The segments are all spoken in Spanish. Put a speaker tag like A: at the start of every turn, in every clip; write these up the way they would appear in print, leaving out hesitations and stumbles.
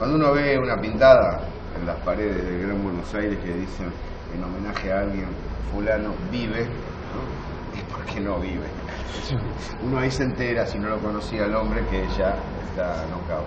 A: Cuando uno ve una pintada en las paredes del Gran Buenos Aires que dicen en homenaje a alguien, fulano vive, ¿no? Es porque no vive. Uno ahí se entera, si no lo conocía el hombre, que ya está knockout.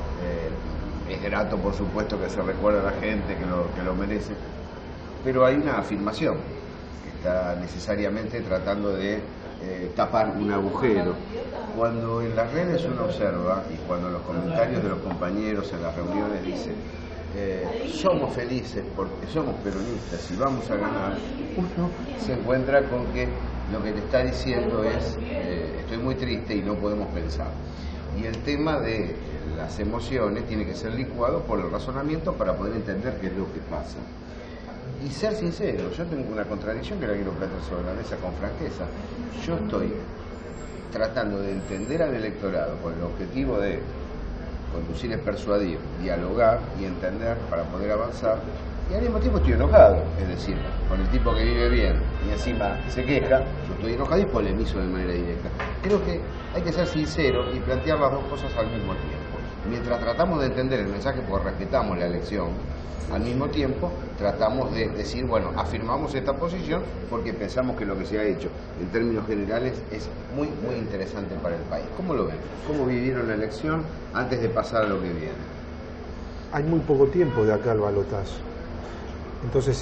A: Es grato, por supuesto, que se recuerda a la gente que lo merece, pero hay una afirmación que está necesariamente tratando de tapar un agujero. Cuando en las redes uno observa, y cuando en los comentarios de los compañeros en las reuniones dicen somos felices porque somos peronistas y vamos a ganar, uno se encuentra con que lo que te está diciendo es estoy muy triste y no podemos pensar. Y el tema de las emociones tiene que ser licuado por el razonamiento para poder entender qué es lo que pasa. Y ser sincero, yo tengo una contradicción que la quiero plantear sobre la mesa con franqueza. Yo estoy tratando de entender al electorado con el objetivo de conducir es persuadir, dialogar y entender para poder avanzar, y al mismo tiempo estoy enojado, es decir, con el tipo que vive bien y encima se queja, yo estoy enojado y polemizo de manera directa. Creo que hay que ser sincero y plantear las dos cosas al mismo tiempo. Mientras tratamos de entender el mensaje porque respetamos la elección, al mismo tiempo tratamos de decir, bueno, afirmamos esta posición porque pensamos que lo que se ha hecho en términos generales es muy interesante para el país. ¿Cómo lo ven? ¿Cómo vivieron la elección antes de pasar a lo que viene?
B: Hay muy poco tiempo de acá al balotaje. Entonces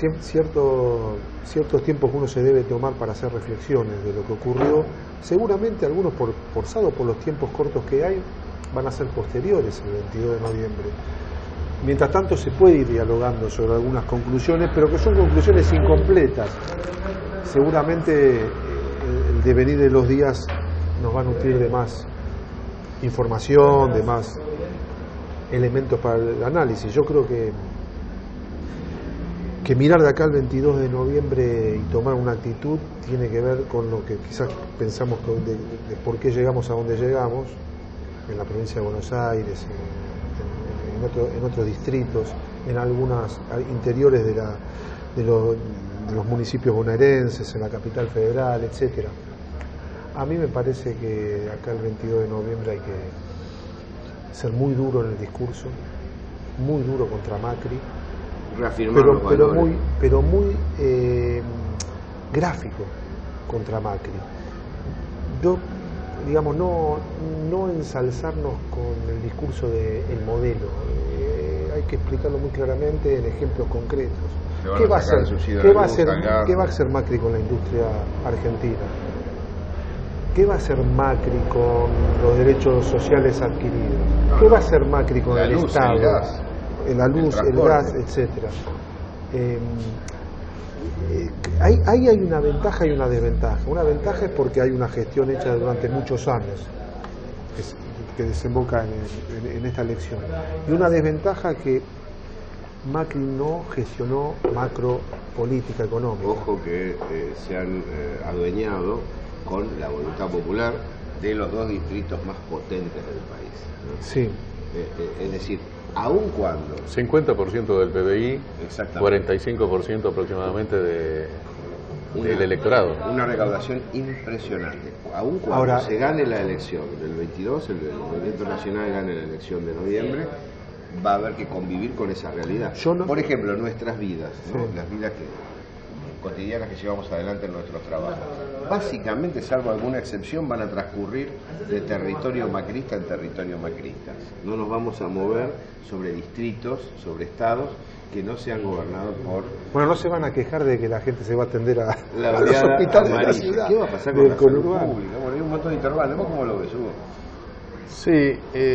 B: ciertos tiempos que uno se debe tomar para hacer reflexiones de lo que ocurrió, seguramente algunos forzados por los tiempos cortos que hay, van a ser posteriores el 22 de noviembre. Mientras tanto se puede ir dialogando sobre algunas conclusiones, pero que son conclusiones incompletas. Seguramente el devenir de los días nos va a nutrir de más información, de más elementos para el análisis. Yo creo que mirar de acá al 22 de noviembre y tomar una actitud tiene que ver con lo que quizás pensamos de por qué llegamos a donde llegamos, en la provincia de Buenos Aires, en otros distritos, en algunas interiores de los municipios bonaerenses, en la capital federal, etcétera. A mí me parece que acá el 22 de noviembre hay que ser muy duro en el discurso, muy duro contra Macri, pero muy gráfico contra Macri. Yo, digamos, no ensalzarnos con el discurso del modelo, hay que explicarlo muy claramente en ejemplos concretos. ¿Qué va a hacer Macri con la industria argentina? ¿Qué va a hacer Macri con los derechos sociales adquiridos? ¿Qué va a hacer Macri con el Estado? La luz, el gas, etcétera. Ahí hay una ventaja y una desventaja. Una ventaja es porque hay una gestión hecha durante muchos años que desemboca en esta elección. Y una desventaja que Macri no gestionó macropolítica económica.
A: Ojo que se han adueñado con la voluntad popular de los dos distritos más potentes del país, ¿no?
B: Sí.
A: Es decir, aun cuando
C: 50% del PBI, 45% aproximadamente del electorado.
A: Una recaudación impresionante. Aun cuando se gane la elección del 22, el Movimiento Nacional gane la elección de noviembre, va a haber que convivir con esa realidad. Por ejemplo, nuestras vidas, ¿no? Las vidas cotidianas que llevamos adelante en nuestros trabajos. Básicamente, salvo alguna excepción, van a transcurrir de territorio macrista en territorio macrista. No nos vamos a mover sobre distritos, sobre estados que no sean gobernados por...
B: Bueno, no se van a quejar de que la gente se va a atender a los
A: hospitales de la ciudad. ¿Qué va a pasar con la salud pública? Bueno, hay un montón de intervalos. ¿Vos cómo lo ves, Hugo?
C: Sí,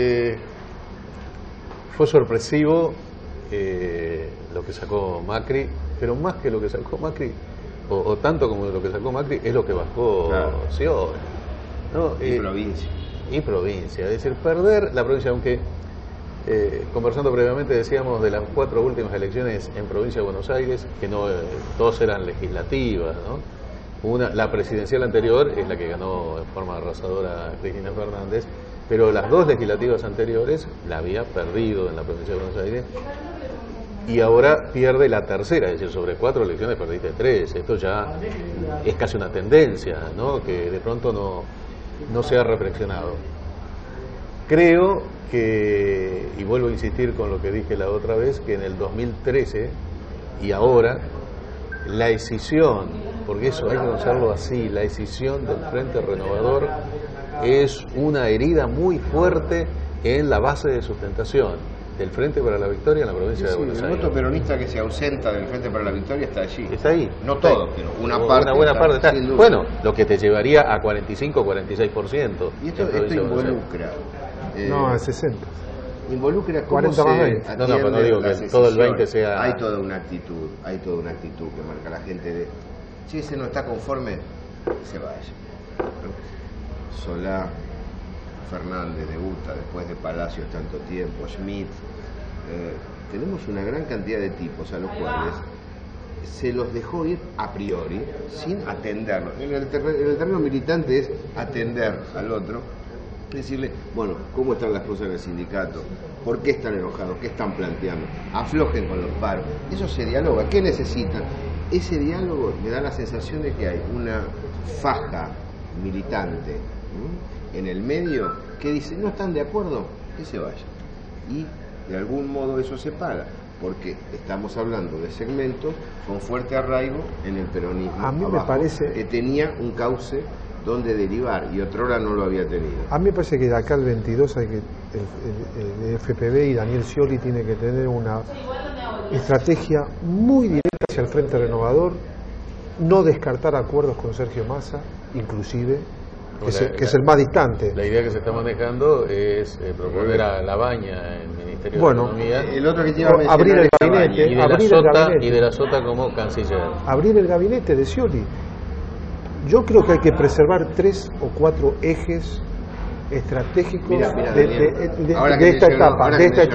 C: fue sorpresivo lo que sacó Macri, pero más que lo que sacó Macri, o tanto como lo que sacó Macri, es lo que bajó Scioli, ¿no? Y provincia. Es decir, perder la provincia, aunque conversando previamente decíamos de las 4 últimas elecciones en provincia de Buenos Aires, que no todas eran legislativas, ¿no? La presidencial anterior es la que ganó en forma arrasadora Cristina Fernández, pero las 2 legislativas anteriores la había perdido en la provincia de Buenos Aires. Y ahora pierde la tercera, es decir, sobre 4 elecciones perdiste 3. Esto ya es casi una tendencia, ¿no? Que de pronto no se ha reflexionado. Creo que, y vuelvo a insistir con lo que dije la otra vez, que en el 2013 y ahora, la escisión, porque eso hay que usarlo así, la escisión del Frente Renovador es una herida muy fuerte en la base de sustentación del Frente para la Victoria en la provincia de Buenos Aires.
A: El voto peronista que se ausenta del Frente para la Victoria está allí.
C: Está ahí.
A: No todo, pero una parte.
C: Una buena parte está. Bueno, lo que te llevaría a 45 o 46%.
A: Y esto involucra.
B: No, a 60.
A: Involucra cómo
B: 40 más 20.
C: No, pero no digo que todo el 20 sea.
A: Hay toda una actitud que marca la gente de. Si ese no está conforme, se vaya. Solá, Fernández debuta después de Palacios tanto tiempo, Schmidt, tenemos una gran cantidad de tipos a los cuales se los dejó ir a priori sin atenderlo. En el terreno militante es atender al otro, decirle, bueno, ¿cómo están las cosas en el sindicato? ¿Por qué están enojados? ¿Qué están planteando? Aflojen con los paros. Eso se dialoga. ¿Qué necesitan? Ese diálogo me da la sensación de que hay una faja militante en el medio que dice, no están de acuerdo, que se vaya. Y de algún modo eso se paga, porque estamos hablando de segmentos con fuerte arraigo en el peronismo.
B: A mí
A: abajo,
B: me parece
A: que tenía un cauce donde derivar y otrora no lo había tenido.
B: A mí me parece que de acá al 22 hay que el FPV y Daniel Scioli tiene que tener una estrategia muy directa hacia el Frente Renovador, no descartar acuerdos con Sergio Massa, inclusive, que es el más distante.
C: La idea que se está manejando es proponer a Labaña en el Ministerio de Economía,
A: el otro que lleva
B: abrir el gabinete
C: y de la Sota como canciller.
B: Abrir el gabinete de Scioli. Yo creo que hay que preservar 3 o 4 ejes estratégicos de esta etapa.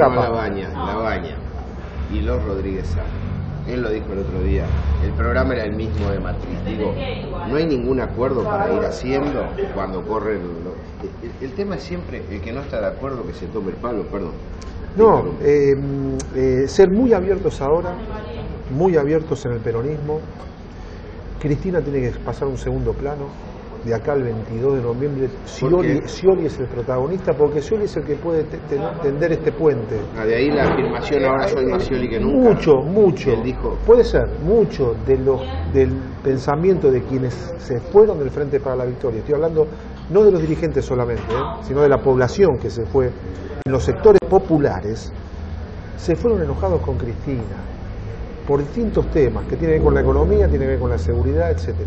A: Labaña y los Rodríguez Sá. Él lo dijo el otro día, el programa era el mismo de Matriz. Digo, no hay ningún acuerdo para ir haciendo cuando corren. El tema es siempre el que no está de acuerdo que se tome el palo, perdón.
B: No, ser muy abiertos ahora, muy abiertos en el peronismo. Cristina tiene que pasar a un segundo plano. De acá al 22 de noviembre, Scioli es el protagonista, porque Scioli es el que puede tender este puente.
A: De ahí la afirmación, ahora soy más Scioli que nunca.
B: Mucho.
A: Él dijo,
B: puede ser, mucho del pensamiento de quienes se fueron del Frente para la Victoria. Estoy hablando no de los dirigentes solamente, sino de la población que se fue. En los sectores populares se fueron enojados con Cristina por distintos temas que tienen que ver con la economía, tienen que ver con la seguridad, etcétera.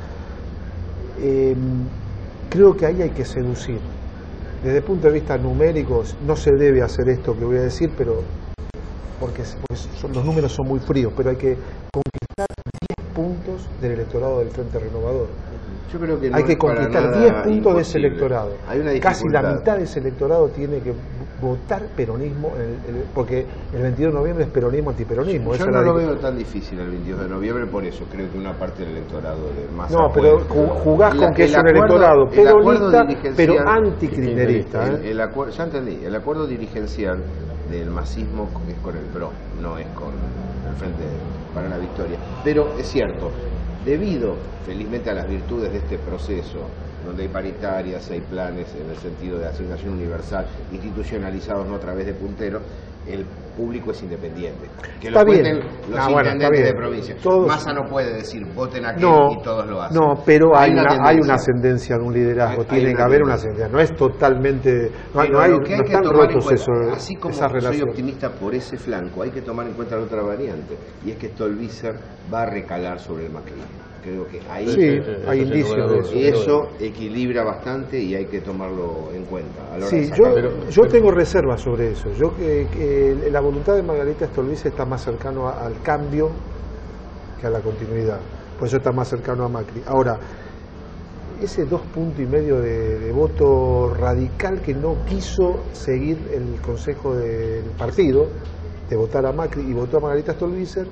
B: Creo que ahí hay que seducir. Desde el punto de vista numérico no se debe hacer esto que voy a decir, pero porque los números son muy fríos, pero hay que conquistar 10 puntos del electorado del Frente Renovador.
A: Yo creo que no
B: hay que conquistar 10 puntos de ese electorado.
A: Hay
B: casi la mitad de ese electorado tiene que votar peronismo, porque el 22 de noviembre es peronismo antiperonismo.
A: Yo no lo veo tan difícil el 22 de noviembre, por eso creo que una parte del electorado de Massa.
B: No, pero jugás con que es un electorado peronista, pero antikirchnerista.
A: Ya entendí, el acuerdo dirigencial del masismo es con el PRO, no es con el Frente para la Victoria. Pero es cierto, debido felizmente a las virtudes de este proceso, donde hay paritarias, hay planes en el sentido de asignación universal, institucionalizados no a través de punteros, el público es independiente. Que lo cuenten los intendentes de provincia. Massa no puede decir voten aquí y todos lo hacen.
B: No, pero hay una ascendencia de un liderazgo, tiene que haber una ascendencia. No es totalmente. No están rotos
A: así como soy optimista por ese flanco, hay que tomar en cuenta la otra variante, y es que Stolbizer va a recalar sobre el macrismo. Creo que ahí
B: hay indicios de eso.
A: Y eso equilibra bastante y hay que tomarlo en cuenta. A la hora de
B: yo tengo reservas sobre eso. Yo que la voluntad de Margarita Stolbizer está más cercano al cambio que a la continuidad. Por eso está más cercano a Macri. Ahora, ese 2,5 puntos de voto radical que no quiso seguir el consejo del partido de votar a Macri y votó a Margarita Stolbizer,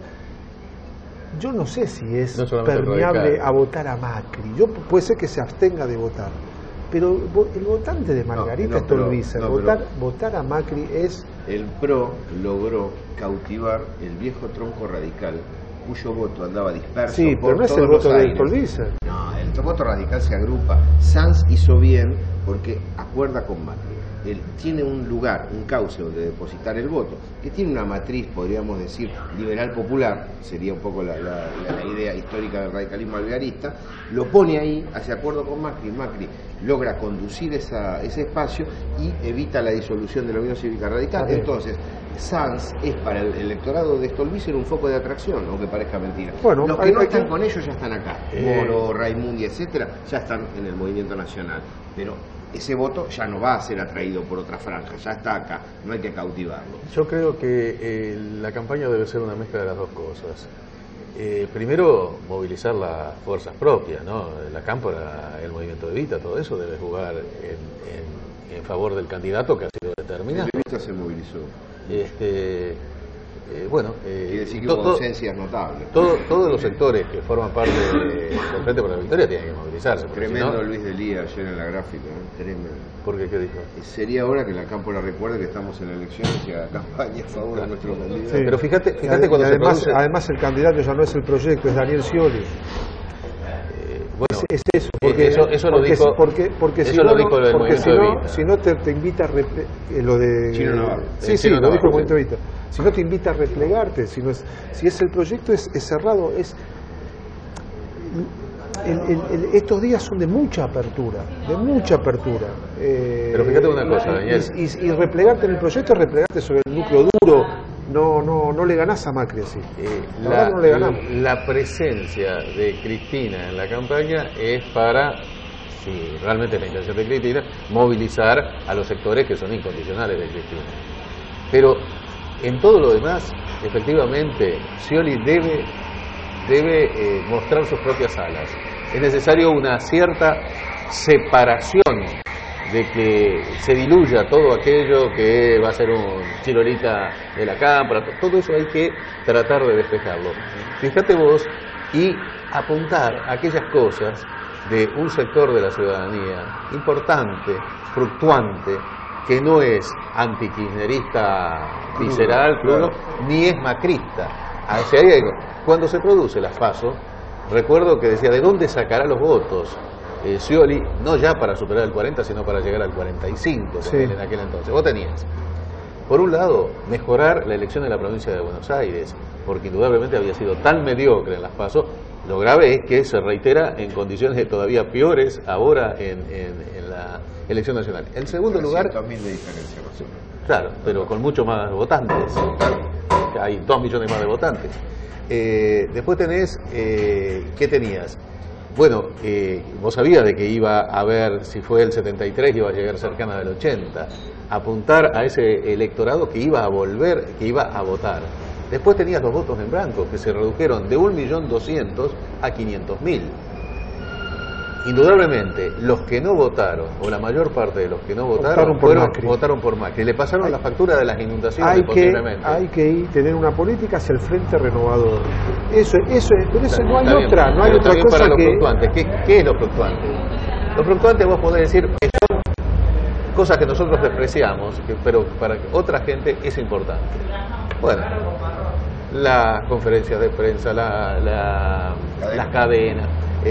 B: yo no sé si es permeable a votar a Macri. Puede ser que se abstenga de votar, pero el votante de Margarita Stolbizer, votar a Macri es...
A: El PRO logró cautivar el viejo tronco radical, cuyo voto andaba disperso.
B: Sí, pero no es el voto de Stolbizer.
A: No, el voto radical se agrupa. Sanz hizo bien porque acuerda con Macri. Él tiene un lugar, un cauce donde depositar el voto, que tiene una matriz, podríamos decir, liberal popular, sería un poco la idea histórica del radicalismo alvearista, lo pone ahí, hace acuerdo con Macri, Macri logra conducir ese espacio y evita la disolución de la Unión Cívica Radical. Entonces, Sanz es para el electorado de Stolbizer un foco de atracción, aunque parezca mentira.
B: Bueno,
A: los que no están con ellos ya están acá, Moro, Raimundi, etcétera, ya están en el movimiento nacional, pero ese voto ya no va a ser atraído por otra franja, ya está acá, no hay que cautivarlo.
C: Yo creo que la campaña debe ser una mezcla de las dos cosas. Primero, movilizar las fuerzas propias, ¿no? La cámpora, el movimiento de Evita, todo eso debe jugar en favor del candidato que ha sido determinado.
A: El Evita se movilizó.
C: Bueno,
A: quiere decir que hubo ausencias notables.
C: Todos los sectores que forman parte del Frente por la Victoria tienen que movilizarse.
A: Tremendo,
C: si no,
A: Luis Delía ayer en la gráfica, tremendo.
C: ¿Por qué? ¿Qué dijo?
A: Sería hora que la cámpora recuerde que estamos en elecciones y haga campaña a favor de nuestro candidato.
C: Sí. Pero fíjate cuando
B: además el candidato ya no es el proyecto, es Daniel Scioli.
C: Bueno,
B: es eso, porque
C: eso lo dijo.
B: Porque
C: eso lo dijo el movimiento de Evita.
B: Si no te invita a lo de
A: Chino Navarro.
B: Sí, lo dijo el movimiento de Evita. Si no te invita a replegarte, si es el proyecto es cerrado, estos días son de mucha apertura,
C: Pero fíjate una cosa, Daniel.
B: Y replegarte en el proyecto es replegarte sobre el núcleo duro. No le ganás a Macri así. No le ganamos.
C: La presencia de Cristina en la campaña es para, si realmente la intención de Cristina, movilizar a los sectores que son incondicionales de Cristina. Pero en todo lo demás, efectivamente, Scioli debe mostrar sus propias alas. Es necesario una cierta separación de que se diluya todo aquello que va a ser un chirolita de la cámara, todo eso hay que tratar de despejarlo. Fíjate vos y apuntar a aquellas cosas de un sector de la ciudadanía importante, fluctuante, que no es antikirchnerista visceral, ni es macrista. Cuando se produce las PASO, recuerdo que decía, ¿de dónde sacará los votos? Scioli, no ya para superar el 40, sino para llegar al 45, en aquel entonces. Vos tenías, por un lado, mejorar la elección de la provincia de Buenos Aires, porque indudablemente había sido tan mediocre en las PASO. Lo grave es que se reitera en condiciones todavía peores ahora en la elección nacional. En segundo lugar,
A: 300.000 de diferencia,
C: claro, pero con mucho más votantes. Hay 2 millones más de votantes. Después tenés, ¿qué tenías? Bueno, vos sabías de que iba a haber, si fue el 73, iba a llegar cercana del 80, apuntar a ese electorado que iba a volver, que iba a votar. Después tenías los votos en blanco, que se redujeron de 1.200.000 a 500.000. Indudablemente, los que no votaron, o la mayor parte de los que no votaron, votaron por Macri. Le pasaron la factura de las inundaciones posiblemente.
B: Hay que tener una política hacia el Frente Renovador. Pero eso no hay otra, no hay otra cosa
C: para los
B: que...
C: fluctuantes. ¿Qué es lo fluctuante? Los fluctuantes vos podés decir que son cosas que nosotros despreciamos, pero para otra gente es importante. Bueno, las conferencias de prensa, las cadenas,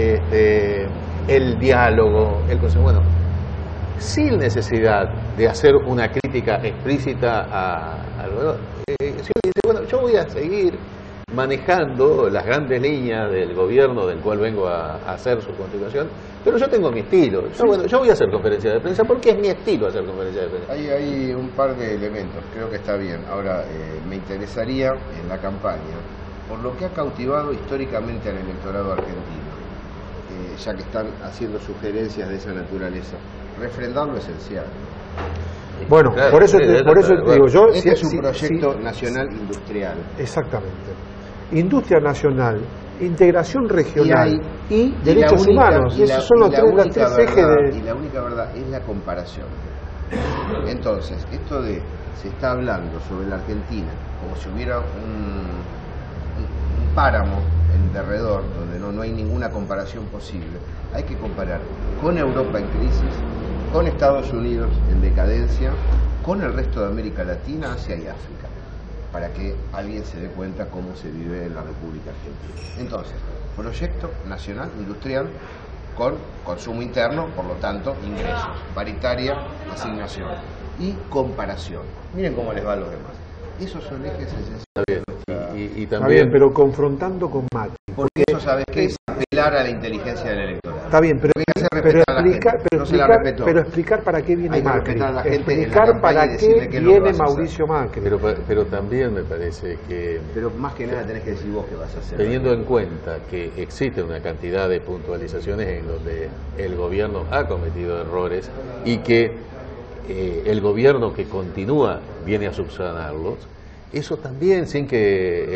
C: el diálogo, el consejo. Bueno, sin necesidad de hacer una crítica explícita al gobierno, dice, bueno, yo voy a seguir manejando las grandes líneas del gobierno del cual vengo a hacer su continuación, pero yo tengo mi estilo. Yo voy a hacer conferencia de prensa porque es mi estilo hacer conferencia de prensa.
A: Hay un par de elementos, creo que está bien. Ahora, me interesaría en la campaña, por lo que ha cautivado históricamente al electorado argentino, ya que están haciendo sugerencias de esa naturaleza, refrendar lo esencial.
B: Bueno, claro, por eso te digo yo...
A: Este es un proyecto nacional industrial.
B: Exactamente. Industria nacional, integración regional y derechos humanos. Esos son los tres ejes de...
A: Y la única verdad es la comparación. Entonces, esto de... Se está hablando sobre la Argentina como si hubiera un páramo en derredor, donde no hay ninguna comparación posible. Hay que comparar con Europa en crisis, con Estados Unidos en decadencia, con el resto de América Latina, Asia y África, para que alguien se dé cuenta cómo se vive en la República Argentina. Entonces, proyecto nacional industrial con consumo interno, por lo tanto, ingresos. Paritaria, asignación y comparación. Miren cómo les va a los demás. Esos son ejes esenciales.
C: Y
B: Está
C: también,
B: bien, pero confrontando con Macri.
A: Porque eso, ¿sabes qué? Es apelar a la inteligencia del electorado.
B: Está bien, pero,
A: Lo que hace es respetar a la gente. No se la respetó.
B: pero explicar para qué viene
A: Hay que
B: Macri.
A: respetar a la gente en la
B: Explicar
A: campaña y
B: para
A: decirle
B: qué
A: qué es lo que
B: viene
A: vas a hacer.
B: Mauricio Macri.
C: pero también me parece que,
A: Pero más que nada tenés que decir vos qué vas a hacer.
C: teniendo en cuenta que existe una cantidad de puntualizaciones en donde el gobierno ha cometido errores y que el gobierno que continúa viene a subsanarlos, eso también sin que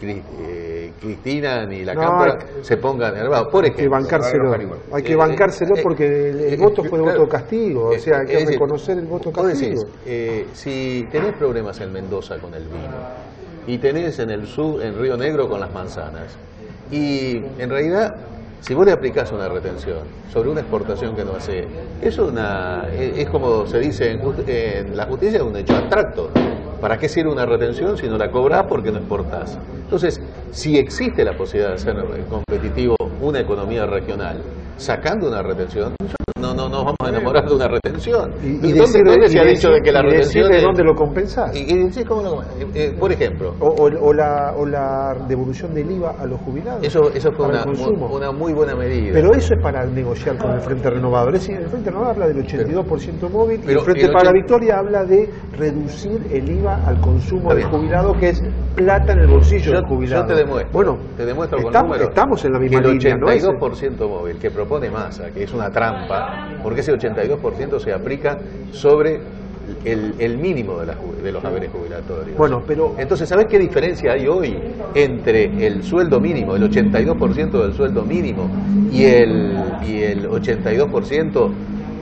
C: Cristina ni la Cámpora se pongan nervados. Por
B: Hay que
C: ejemplo,
B: bancárselo, porque el voto fue
C: claro,
B: voto de castigo, o sea, hay que
C: es decir,
B: reconocer el voto de
C: vos
B: castigo.
C: decís, si tenés problemas en Mendoza con el vino y tenés en el sur, en Río Negro con las manzanas, y en realidad si vos le aplicás una retención sobre una exportación que no hace, es como se dice en la justicia, es un hecho abstracto. ¿Para qué sirve una retención si no la cobrás porque no exportás? Entonces, si existe la posibilidad de hacer competitivo una economía regional, sacando una retención, no nos vamos a enamorar de una retención. ¿Dónde se ha dicho de que la retención
B: ¿de dónde lo compensás?
C: Y decir cómo por ejemplo,
B: O la devolución del IVA a los jubilados.
C: eso fue
B: para el consumo.
C: una muy buena medida.
B: Pero eso es para negociar con el Frente Renovador. Es decir, el Frente Renovador habla del 82% móvil y el
C: pero
B: Frente para la Victoria habla de reducir el IVA al consumo del jubilado, que es plata en el bolsillo del jubilado.
C: Yo te demuestro.
B: Bueno,
C: te demuestro con
B: estamos,
C: números
B: estamos en la misma
C: que el
B: línea, ¿no?
C: 82% móvil que propone Massa, que es una trampa, porque ese 82% se aplica sobre el mínimo de los haberes jubilatorios.
B: Bueno, pero
C: entonces, ¿sabés qué diferencia hay hoy entre el sueldo mínimo, el 82% del sueldo mínimo y el 82%?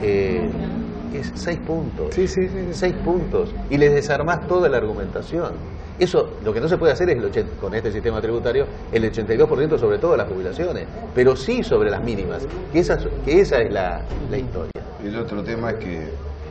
C: Es 6 puntos.
B: Sí.
C: 6 puntos. Y les desarmás toda la argumentación. Eso, lo que no se puede hacer es, con este sistema tributario, el 82% sobre todas las jubilaciones, pero sí sobre las mínimas, que esa es la historia.
A: El otro tema es que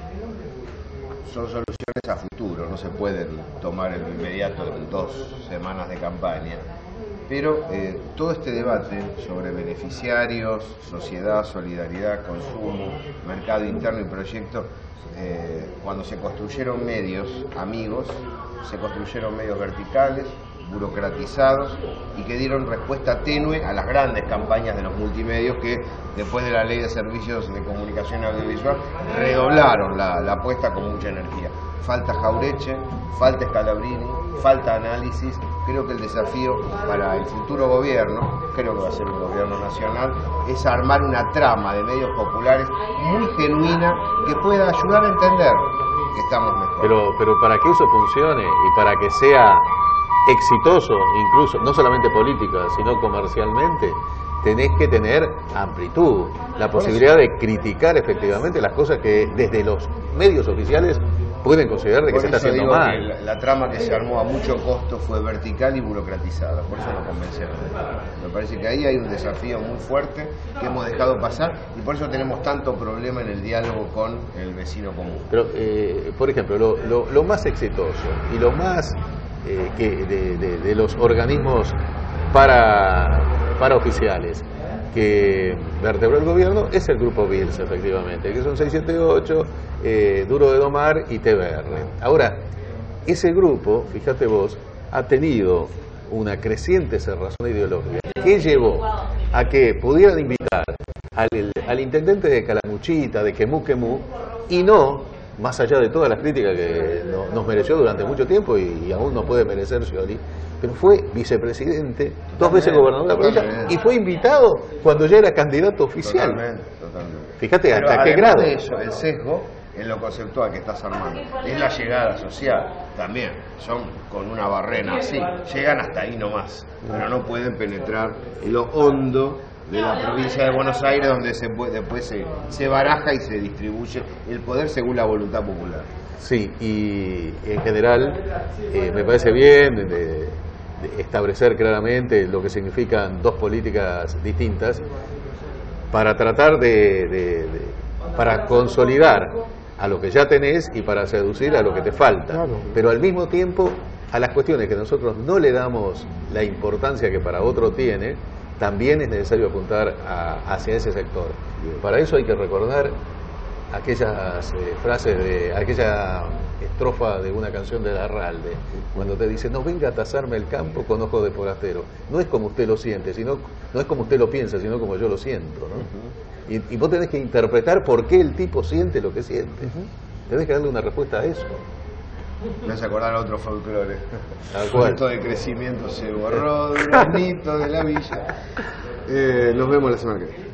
A: son soluciones a futuro, no se pueden tomar en inmediato en 2 semanas de campaña, pero todo este debate sobre beneficiarios, sociedad, solidaridad, consumo, mercado interno y proyecto, cuando se construyeron medios amigos, se construyeron medios verticales, burocratizados y que dieron respuesta tenue a las grandes campañas de los multimedios que después de la Ley de Servicios de Comunicación Audiovisual redoblaron la apuesta con mucha energía. Falta Jaureche, falta Scalabrini, falta análisis. Creo que el desafío para el futuro gobierno, creo que va a ser un gobierno nacional, es armar una trama de medios populares muy genuina que pueda ayudar a entender que estamos mejor.
C: Pero para que eso funcione y para que sea exitoso, incluso, no solamente política, sino comercialmente, tenés que tener amplitud, la posibilidad de criticar efectivamente las cosas que desde los medios oficiales pueden considerar de que se está haciendo mal.
A: La trama que se armó a mucho costo fue vertical y burocratizada, por eso no convencieron. Me parece que ahí hay un desafío muy fuerte que hemos dejado pasar y por eso tenemos tanto problema en el diálogo con el vecino común.
C: Pero, por ejemplo, lo más exitoso y lo más de los organismos para oficiales que vertebró el gobierno es el grupo Bills, efectivamente, que son 678, Duro de Domar y TBR. Ahora, ese grupo, fíjate vos, ha tenido una creciente cerrazón ideológica que llevó a que pudieran invitar al intendente de Calamuchita, de Quemú, y no, más allá de todas las críticas que nos mereció durante mucho tiempo y aún nos puede merecer Scioli, pero fue vicepresidente, 2 veces gobernador de la provincia, y fue invitado cuando ya era candidato oficial.
A: Totalmente.
C: Fíjate
A: Pero
C: hasta qué grado.
A: de eso, el sesgo en lo conceptual que estás armando es la llegada social también. Son con una barrena así, llegan hasta ahí nomás, pero no pueden penetrar en lo hondo de la provincia de Buenos Aires, donde después se baraja y se distribuye el poder según la voluntad popular.
C: Sí, y en general me parece bien de establecer claramente lo que significan 2 políticas distintas para tratar para consolidar a lo que ya tenés y para seducir a lo que te falta.
B: Claro.
C: Pero al mismo tiempo, a las cuestiones que nosotros no le damos la importancia que para otro tiene, también es necesario apuntar hacia ese sector. Para eso hay que recordar aquellas frases de aquella estrofa de una canción de Larralde, cuando te dice: no venga a tasarme el campo con ojos de forastero. No es como usted lo siente, no es como usted lo piensa, sino como yo lo siento, ¿no? Y vos tenés que interpretar por qué el tipo siente lo que siente. Tenés que darle una respuesta a eso.
A: Me hace acordar a otro folclore.
C: ¿Cuál?
A: Esto de crecimiento se borró de un bonito de la villa. Nos vemos la semana que viene.